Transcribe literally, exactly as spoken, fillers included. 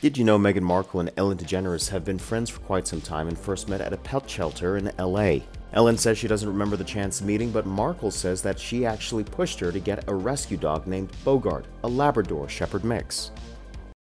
Did you know Meghan Markle and Ellen DeGeneres have been friends for quite some time and first met at a pet shelter in L A? Ellen says she doesn't remember the chance meeting, but Markle says that she actually pushed her to get a rescue dog named Bogart, a Labrador Shepherd mix.